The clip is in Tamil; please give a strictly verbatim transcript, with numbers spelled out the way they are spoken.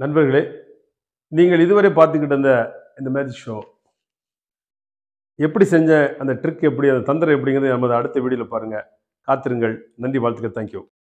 நண்பர்களே, நீங்கள் இதுவரை பார்த்துக்கிட்டு இருந்த இந்த மேஜிக் ஷோ எப்படி செஞ்ச அந்த ட்ரிக் எப்படி அந்த தந்திரம் எப்படிங்கிறது நமது அடுத்த வீடியோவில் பாருங்கள். காத்திருங்கள். நன்றி, வாழ்த்துக்கள். தேங்க்யூ.